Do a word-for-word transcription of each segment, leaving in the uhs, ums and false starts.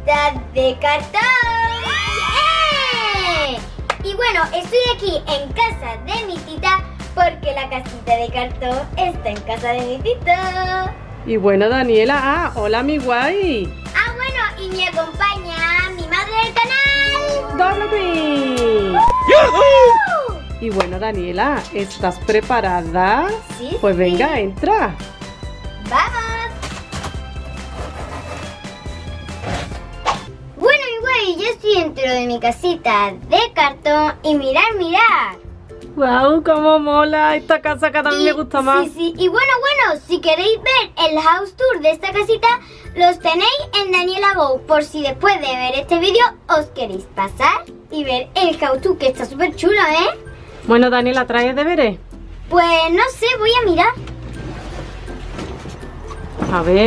casita de cartón. ¡Yeah! Y bueno, estoy aquí en casa de mi tita porque la casita de cartón está en casa de mi tita. Y bueno, Daniela, ah, hola mi guay. Ah, bueno, y me acompaña mi madre del canal, Dorothy. ¡Yuhu! Y bueno, Daniela, ¿estás preparada? Sí, Pues sí. venga, entra. ¡Vamos! Bueno, y güey, yo estoy dentro de mi casita de cartón y mirar, mirar. Wow, cómo mola esta casa, cada vez Y- me gusta más. Sí, sí. Y bueno, bueno, si queréis ver el house tour de esta casita, los tenéis en Daniela Go. Por si después de ver este vídeo os queréis pasar y ver el house tour, que está súper chulo, ¿eh? Bueno, Daniela, ¿traes deberes? Pues no sé, voy a mirar. A ver.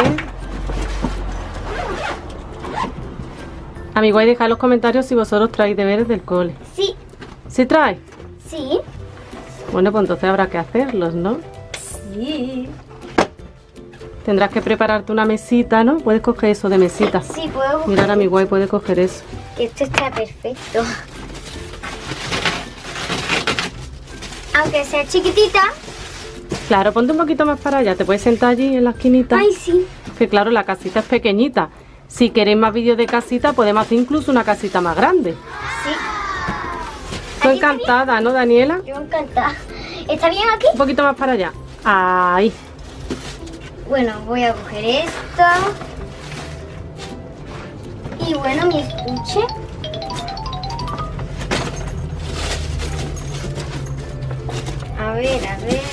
Amigo, y dejad en los comentarios si vosotros traéis deberes del cole. Sí, ¿Sí traes? sí. Bueno, pues entonces habrá que hacerlos, ¿no? Sí. Tendrás que prepararte una mesita, ¿no? Puedes coger eso de mesita. Sí, puedo coger. Mirar a mi guay, puede coger eso. Que esto está perfecto. Aunque sea chiquitita. Claro, ponte un poquito más para allá. Te puedes sentar allí en la esquinita. Ay, sí. Que claro, la casita es pequeñita. Si queréis más vídeos de casita, podemos hacer incluso una casita más grande. Sí. Tú ¿Aquí está encantada, ¿no, Daniela? bien? Yo encantada. ¿Está bien aquí? Un poquito más para allá. Ahí. Bueno, voy a coger esto. Y bueno, mi estuche. A ver, a ver.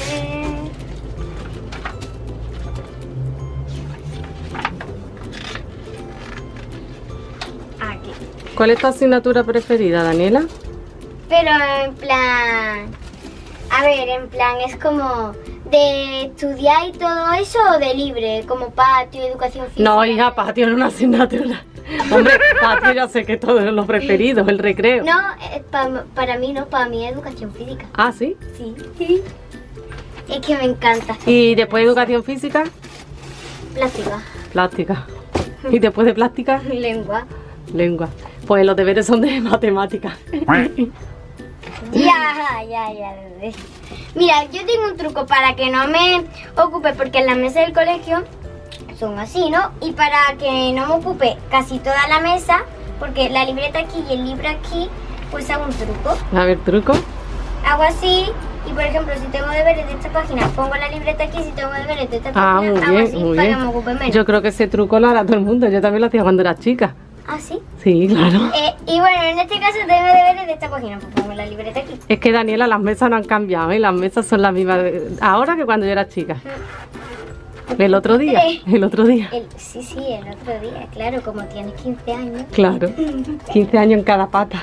Aquí. ¿Cuál es tu asignatura preferida, Daniela? Pero en plan... A ver, en plan, es como de estudiar y todo eso o de libre, como patio, educación física. No, hija, patio no es una asignatura. Hombre, patio ya sé que todo es lo preferido, el recreo. No, eh, pa- para mí no, para mí es educación física. Ah, ¿sí? Sí, sí. Es que me encanta. Y después educación física, Plástica. plástica. Y después de plástica, Lengua. lengua. Pues los deberes son de matemáticas. Ya, ya, ya lo ves. Mira, yo tengo un truco para que no me ocupe, porque en la mesa del colegio son así, ¿no? Y para que no me ocupe casi toda la mesa, porque la libreta aquí y el libro aquí, pues hago un truco. A ver, truco. Hago así, y por ejemplo, si tengo deberes de esta página, pongo la libreta aquí. Si tengo deberes de esta Ah, página, muy hago bien, así muy para bien. que me ocupe menos. Yo creo que ese truco lo hará todo el mundo. Yo también lo hacía cuando era chica. ¿Ah, sí? Sí, claro. Eh, y bueno, en este caso tengo deberes de esta página, pues pongo la libreta aquí. Es que, Daniela, las mesas no han cambiado, ¿eh? Las mesas son las mismas de- ahora que cuando yo era chica. El otro día, el otro día. El, sí, sí, el otro día, claro, como tienes quince años. Claro. quince años en cada pata.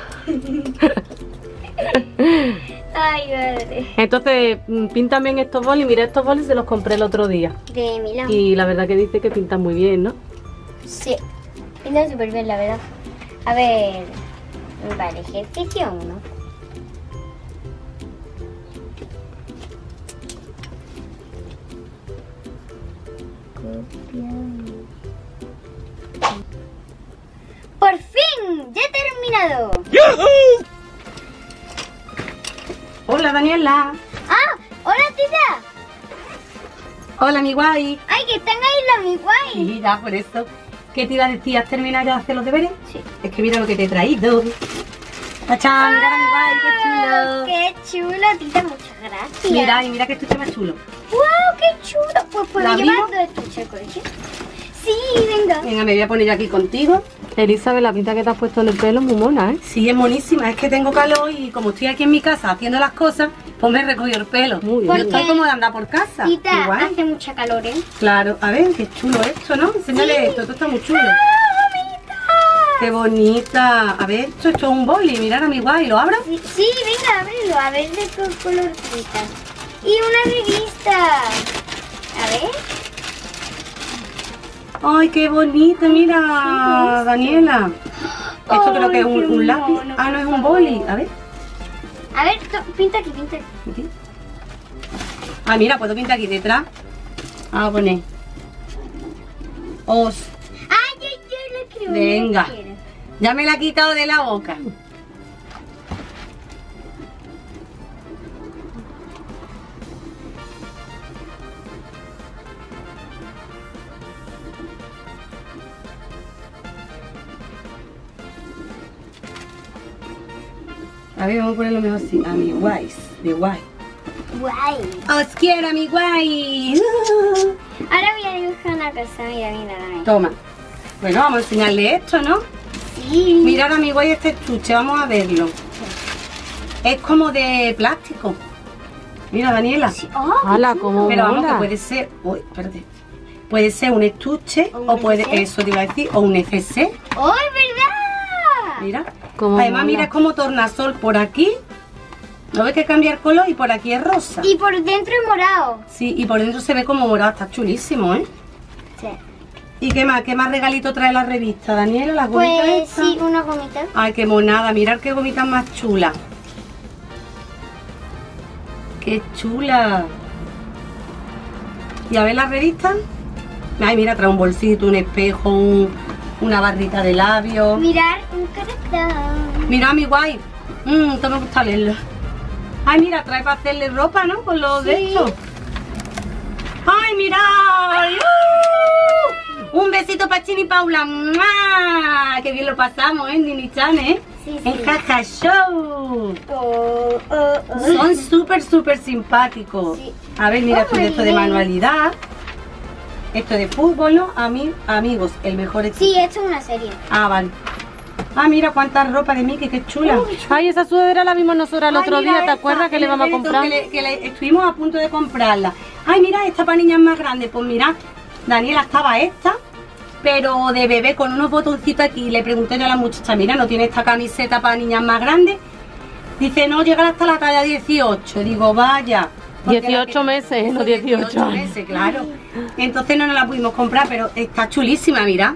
Ay, madre. Entonces, mm, píntame en estos bolis. Mira, estos bolis se los compré el otro día. De Milán. Y la verdad que dice que pintan muy bien, ¿no? Sí, pintan súper bien, la verdad. A ver, vale, ejercicio uno. ¡Por fin! ¡Ya he terminado! Hola, Daniela. ¡Ah! ¡Hola, tita! Hola, mi guay. ¡Ay, que están ahí los mi guay! Sí, ya, por eso. ¿Qué te iba a decir? ¿Has terminado ya de hacer los deberes? Sí. Es que mira lo que te he traído. ¡Tachán! Mira, mi guay, ¡Ah, qué ¡Qué chulo, tita! Muchas gracias. chulo. Mira, y mira qué estuche más chulo. ¡Wow, qué chulo! Pues puedo ¿La llevar abrimos? dos estuches al colegio. Sí, venga. Venga, me voy a poner yo aquí contigo. Elizabeth, la pinta que te has puesto en el pelo es muy mona, ¿eh? Sí, es monísima. Es que tengo calor y como estoy aquí en mi casa haciendo las cosas, pues me recogido el pelo. Muy bien. Yo estoy como de andar por casa. Tita, Igual. hace mucha calor, ¿eh? Claro, a ver, qué chulo esto, ¿no? Enséñale Sí. esto, esto está muy chulo. ¡Ah, bonita! Qué bonita. A ver, esto, esto es un boli, mirad a mi guay, ¿lo abro? Sí, sí, venga, ábrelo, a ver de qué color tita. Y una revista. A ver. Ay, qué bonito, mira, Sí, Daniela. Esto Ay, creo que es un, qué un lápiz. mono, Ah, no, es por un favor. boli. A ver. A ver, to- pinta aquí, pinta aquí. Aquí. Ah, mira, puedo pintar aquí detrás. Vamos a poner. Os. ¡Ay, yo, yo lo escribo! Venga. ¿Quieres? Ya me la he quitado de la boca. A ver, vamos a ponerlo mejor así. A mi guays, de guay. Guay. ¡Os quiero, mi guay! Ahora voy a dibujar una cosa, mira, mira, mira. Toma. Bueno, vamos a enseñarle esto, ¿no? Sí. Mirad a mi guay este estuche, vamos a verlo. Es como de plástico. Mira, Daniela. Sí. Oh, ¡Hala, cómo Pero vamos, mola! que puede ser... Uy, espérate. Puede ser un estuche O un o puede... F C. Eso te iba a decir. O un F C. ¡Oh, es verdad! Mira. Cómo Además, mola. mira, es como tornasol por aquí. ¿No ves que cambiar color? Y por aquí es rosa. Y por dentro es morado. Sí, y por dentro se ve como morado. Está chulísimo, ¿eh? Sí. ¿Y qué más? ¿Qué más regalito trae la revista, Daniela? ¿Las gomitas Pues estas? sí, una gomita. Ay, qué monada. Mirad qué gomitas más chulas. ¡Qué chula! ¿Y a ver la revista? Ay, mira, trae un bolsito, un espejo, un- una barrita de labios. Mirar un corazón. Mira, mi guay. Mmm, esto me gusta leerlo. Ay, mira, trae para hacerle ropa, ¿no? Con los de Sí. estos. ¡Ay, mira! ¡Uh! Un besito para Chini y Paula. ¡Mua! ¡Qué bien lo pasamos, eh! En Dini-chan, ¿eh? Sí, En sí. Jaja Show. Oh, oh, oh. Son súper, súper simpáticos. Sí. A ver, mira, Oh, esto de esto de bien. manualidad. Esto de fútbol, ¿no? A mí, amigos, el mejor equipo. Sí, esto es una serie. Ah, vale. Ah, mira cuánta ropa de Mickey, qué chula. Ay, esa sudadera la vimos nosotros el Ay, otro mira día, ¿te esta, acuerdas que en le el vamos a evento comprar? Que le, que le- estuvimos a punto de comprarla. Ay, mira, esta para niñas más grandes. Pues mira, Daniela, estaba esta, pero de bebé con unos botoncitos aquí. Le pregunté yo a la muchacha, mira, ¿no tiene esta camiseta para niñas más grandes? Dice, no, llegar hasta la talla dieciocho. Digo, vaya. porque la dieciocho que- meses, no dieciocho años. meses, claro. Entonces no nos la pudimos comprar, pero está chulísima, mira.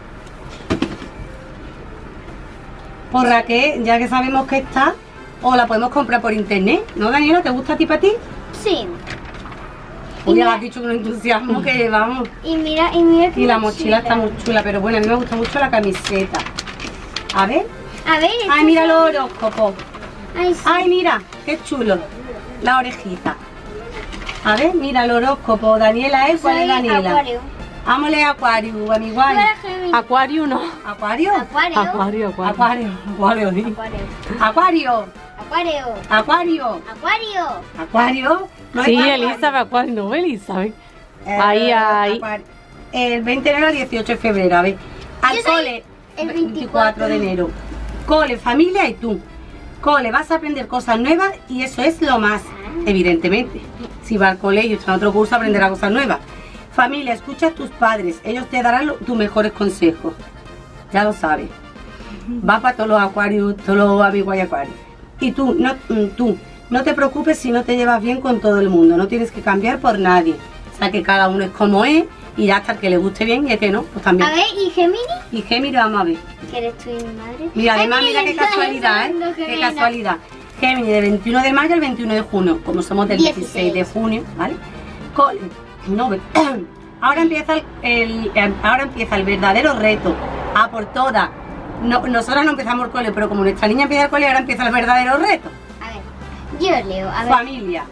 Por Raquel, ya que sabemos que está, o la podemos comprar por internet, ¿no, Daniela? ¿Te gusta a ti para ti? Sí. Uy, ya has dicho con entusiasmo que llevamos. Y mira, y mira qué Y la mochila. mochila está muy chula, pero bueno, a mí me gusta mucho la camiseta. A ver. A ver, esto Ay, mira es- los horóscopos. Ay, sí. Ay, mira, qué chulo. La orejita. A ver, mira el horóscopo. Daniela, ¿eh? ¿Cuál es Soy Daniela? Acuario. Vámonos a Acuario, a mi Tú guay. eres Géminis. Acuario no. ¿Acuario? Acuario. Acuario, acuario. Acuario, Acuario, sí. Acuario. Acuario, Acuario. Acuario, Acuario. Acuario. ¿No Sí, es Acuario? Elizabeth, Acuario, no, Elizabeth. Eh, Ahí, ahí. Acuario. El veinte de enero al dieciocho de febrero, a ver. Al Yo soy cole, el veinticuatro de enero. Cole, familia y tú. Cole, vas a aprender cosas nuevas y eso es lo más, evidentemente. Si va al colegio y está en otro curso, aprenderá cosas nuevas. Familia, escucha a tus padres, ellos te darán lo- tus mejores consejos. Ya lo sabes. Va para todos los acuarios, todos los amigos y acuarios. Y tú no, mm, tú, no te preocupes si no te llevas bien con todo el mundo, no tienes que cambiar por nadie. O sea que cada uno es como es y ya hasta el que le guste bien y el que no, pues también. A ver, ¿y Géminis? Y Géminis, vamos a ver. Que eres tú y mi madre. Mira, Ay, además, mira qué está casualidad, ¿eh? pensando, Qué Gemina. casualidad. Géminis, de veintiuno de mayo al veintiuno de junio, como somos del dieciséis de junio, ¿vale? Cole, no, ve- ahora empieza el, el- el- ahora empieza el verdadero reto. A por todas. No, nosotras no empezamos el cole, pero como nuestra niña empieza el cole, ahora empieza el verdadero reto. A ver, yo leo. A ver. Familia.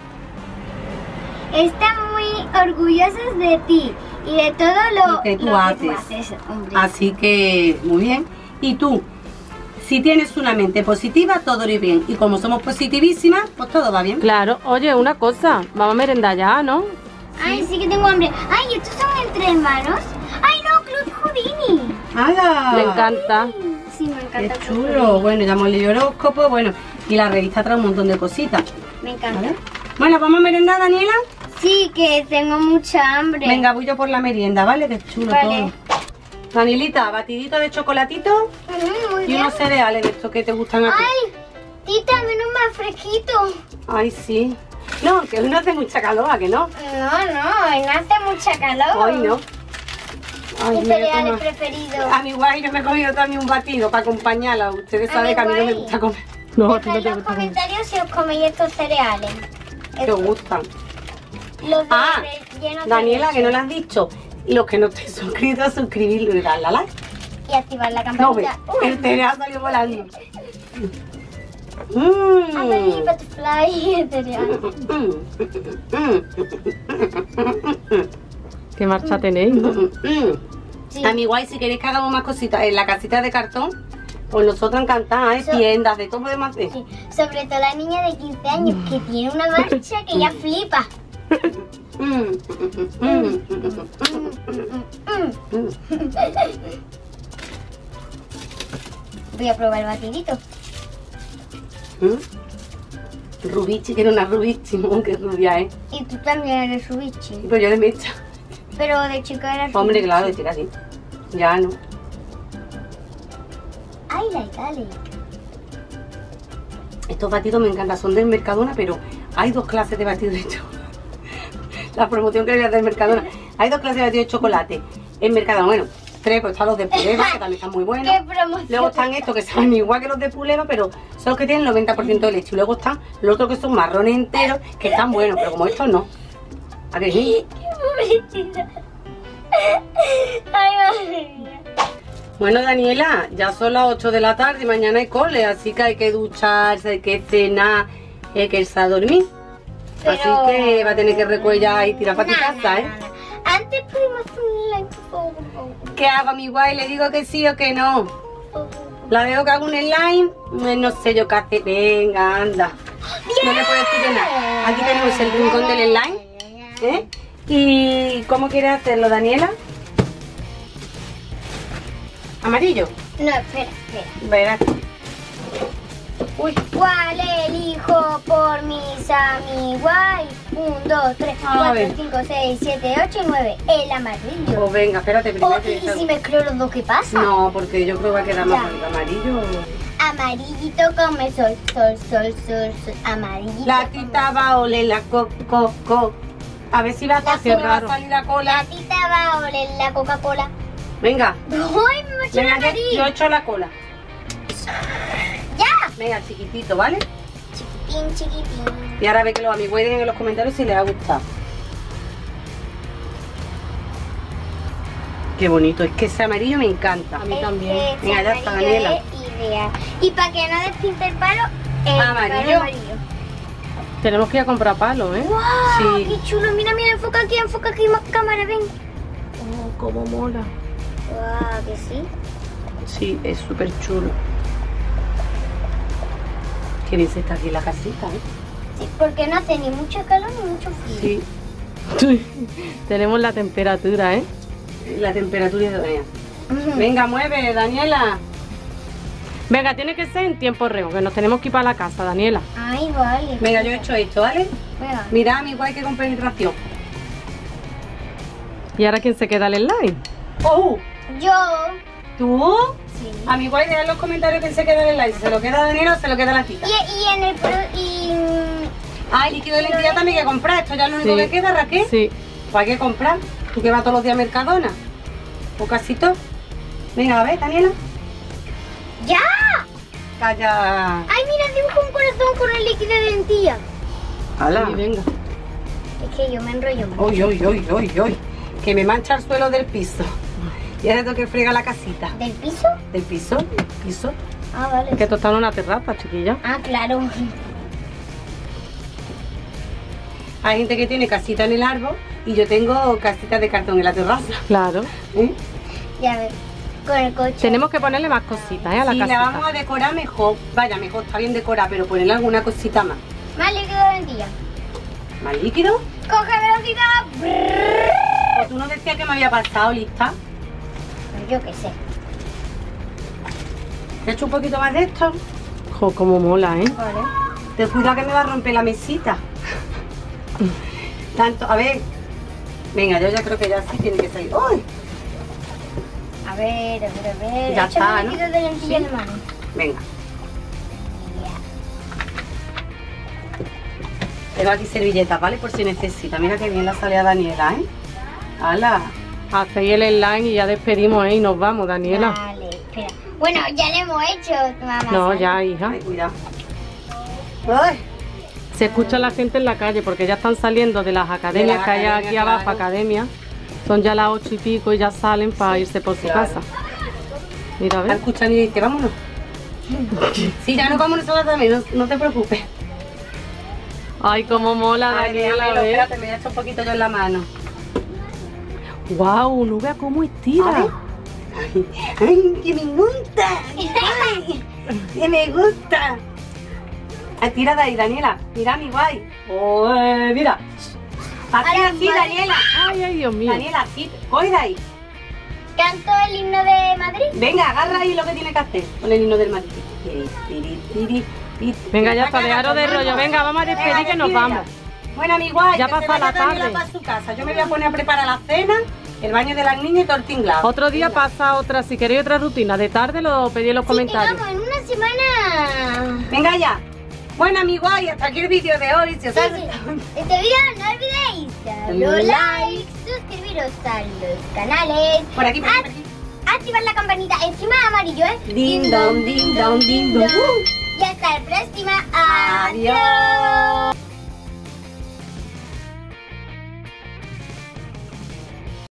Están muy orgullosos de ti y de todo lo, Lo que tú lo haces. hombre. Así que, muy bien. Y tú, si tienes una mente positiva, todo irá bien. Y como somos positivísimas, pues todo va bien. Claro, oye, una cosa, vamos a merendar ya, ¿no? Ay, sí que tengo hambre. Ay, ¿estos son entre hermanos? Ay, no, Club Houdini. ¡Hala! Me encanta. Sí, me encanta. ¡Qué Club chulo! Houdini. Bueno, ya hemos leído horóscopo, bueno, y la revista trae un montón de cositas. Me encanta. ¿Vale? Bueno, ¿vamos a merendar, Daniela? Sí, que tengo mucha hambre. Venga, voy yo por la merienda, ¿vale? Qué chulo Vale. todo. Danielita, batidito de chocolatito Mm, muy y bien. unos cereales de estos que te gustan a ti. Ay, tita, menos más fresquito. Ay, sí. No, que hoy no hace mucha calor, ¿a que no? No, no, hoy no hace mucha calor. Hoy no. Ay, Mi mira, cereal toma. preferido. A mi guay yo me he comido también un batido para acompañarla. Ustedes A saben mi que a mí no me guay. gusta comer. No, a ti Dejad no en te los gusta comer. comentarios si os coméis estos cereales. Te gustan. Los de Ah, llenos de Daniela, que no leche. le has dicho. Los que no estén suscritos, suscribirlo y darle a like. y activar la No ve, campanita. el cereal salió volando. Ay, Mm. butterfly, el cereal. ¿Qué marcha tenéis? Sí. A mi guay, si queréis que hagamos más cositas en la casita de cartón, pues nosotros encantadas, ¿eh? So- Tiendas, de todo podemos hacer. Sí, sobre todo la niña de quince años que tiene una marcha que ya flipa. Mm, mm, mm, mm, Mm. Voy a probar el batidito. mm. Rubichi, que era una Rubichi, oh, qué rubia, ¿eh? Y tú también eres Rubichi. Pues yo de mecha. Pero de chica eras Hombre, Rubichi. claro, de chica sí. Ya no. Ay, like, dale. Estos batidos me encantan, son del Mercadona, pero hay dos clases de batidos de chocolate. La promoción que le voy a hacer del Mercadona. Hay dos clases de batidos de chocolate en Mercadona. Bueno, tres, pues están los de Puleva, que también están muy buenos. ¡Qué promoción! Luego están estos que saben igual que los de Puleva, pero son los que tienen el noventa por ciento de leche. Y luego están los otros que son marrones enteros, que están buenos, pero como estos no. ¿A qué sí? ¡Qué pobrecita! Ay, madre mía. Bueno, Daniela, ya son las ocho de la tarde y mañana hay cole, así que hay que ducharse, hay que cenar, hay que irse a dormir. Pero- Así que va a tener que recuellar y tirar para tu No, casa, no, ¿eh? no, no. Antes pudimos hacer un like, por favor, por favor, por ¿Qué hago, mi guay? ¿Le digo que sí o que no? favor. ¿La veo que hago un slime? Eh, No sé yo qué hace. Venga, anda. No le puedo decir que nada. Aquí tenemos el rincón del slime, ¿eh? ¿Y cómo quieres hacerlo, Daniela? ¿Amarillo? No, espera, espera. Verás. Uy, ¿Cuál elijo por mis amigos? uno, dos, tres, A cuatro, ver. cinco, seis, siete, ocho y nueve. El amarillo. pues venga, espérate primero. Oh, te ¿y digo. si mezclo los dos, qué pasa? No, porque yo creo que va a quedar más Ya. bonito. Amarillo. Amarillito como el sol, sol, sol, sol, sol. Amarillito. La como tita el va a oler la co, co, co. A ver si va a La hacer, va a raro. salir la La cola. tita va a oler la Coca-Cola. Venga, ¡Ay, me va a echar venga, la yo, nariz! yo echo la cola. ¡Ya! Venga, chiquitito, ¿vale? Chiquitín, chiquitín. Y ahora ve que los amigos dejen en los comentarios si les ha gustado. Qué bonito, es que ese amarillo me encanta. A mí Es también. que ese Venga, ya está, amarillo Daniela. es ideal. Y para que no despinte el palo, el Amarillo. palo amarillo. Tenemos que ir a comprar palos, ¿eh? ¡Wow! Sí. ¡Qué chulo! Mira, mira, enfoca aquí, enfoca aquí, más cámara, ven. Oh, cómo mola. ¡Wow! Que sí. Sí, es súper chulo. Qué bien se está aquí en la casita, ¿eh? Sí, porque no hace ni mucho calor ni mucho frío. Sí, Tenemos la temperatura, ¿eh? la temperatura es de Ujú. Venga, mueve, Daniela. Venga, tiene que ser en tiempo real, que nos tenemos que ir para la casa, Daniela. Ay, vale. Venga, yo he hecho esto, ¿vale? Venga. Mira, mi guay, que con penetración. ¿Y ahora quién se queda el slime? ¡Oh! Yo. ¿Tú? Sí. A mi guay, deja en los comentarios quién se queda en el like. ¿Se lo queda Daniela o se lo queda la tita? Y, y en el pro- y Ah, el líquido de limpieza también hay que comprar. Esto ya es lo único Sí. que queda, Raquel. Sí. Pues hay que comprar. ¿Tú que vas todos los días a Mercadona? ¿O casi todo? Venga, a ver, Daniela. ¡Ya! Calla. Ay, mira, dibujo un corazón con el líquido de lentilla. ¡Hala! Sí, venga. Es que yo me enrollo mucho. ¡Uy, uy, uy, uy, uy! Que me mancha el suelo del piso. Y ahora tengo que fregar la casita. ¿Del piso? ¿Del piso? ¿Del piso? Ah, vale. Que esto está en una terraza, chiquilla. Ah, claro. Hay gente que tiene casita en el árbol y yo tengo casita de cartón en la terraza. Claro. ¿Eh? Ya ves. Con el coche. Tenemos que ponerle más cositas, ¿eh? A la Si la casita. vamos a decorar mejor, vaya, mejor, está bien decorar, pero ponerle alguna cosita más. Más líquido de lentilla. ¿Más líquido? Coge velocidad. Pues tú no decías que me había pasado, lista. Yo qué sé. ¿Te he hecho un poquito más de esto? Jo, cómo mola, ¿eh? Vale. Ten cuidado que me va a romper la mesita. Tanto, a ver. Venga, yo ya creo que ya sí tiene que salir. ¡Uy! A ver, a ver, a ver. Ya Échame está, ¿no? líquido de lentilla en la mano. Venga. Tengo aquí servilletas, ¿vale? Por si necesita. Mira que bien la sale a Daniela, ¿eh? ¡Hala! Hacéis el slime y ya despedimos, ¿eh? Y nos vamos, Daniela. Vale, espera. Bueno, ya le hemos hecho, mamá. No, ¿sabes? ya, hija. Ay, cuidado. ¡Ay! Se escucha la gente en la calle porque ya están saliendo de las academias las que hay academias, aquí abajo, claro. academias. Son ya las ocho y pico y ya salen para irse por su Claro. casa. Mira, a ver. Escucha, mira, dice, vámonos. Sí, ya nos vamos nosotros también, no, no te preocupes. Ay, cómo mola, Ay, Daniela, déjamelo, a ver. espérate, me voy a echar un poquito yo en la mano. Wow, no vea cómo estira. A ver. Ay, ay, que me gusta. Ay, que me gusta. Ay, tira de ahí, Daniela. Mira mi guay. Oh, eh, mira. Así, Ahora, así, madre. Daniela. Ay, ay, Dios mío. Daniela, así. Coge de ahí. ¿Canto el himno de Madrid? Venga, agarra ahí lo que tiene que hacer con el himno del Madrid. Tiri, tiri, tiri, tiri. Venga, ya está, Saca, dejaros de vamos. rollo. Venga, vamos a despedir Venga, que nos despide vamos. ya. Bueno, mi guay, Ya que pasa se vaya la Daniela tarde. para su casa. Yo me voy a poner a preparar la cena, el baño de las niñas y todo el tinglado. Otro día Venga. pasa otra, si queréis otra rutina. De tarde lo pedí en los Sí, comentarios. que vamos, en una semana. Venga ya. Bueno, mi guay, hasta aquí el vídeo de hoy. Si os Sí, ha sí. gustado- Este video no olvidéis darle Dale like, suscribiros a los canales, Por aquí, por aquí, por aquí. activar la campanita encima de amarillo, ¿eh? Ding dong, ding dong, ding dong. Y hasta la próxima. Adiós.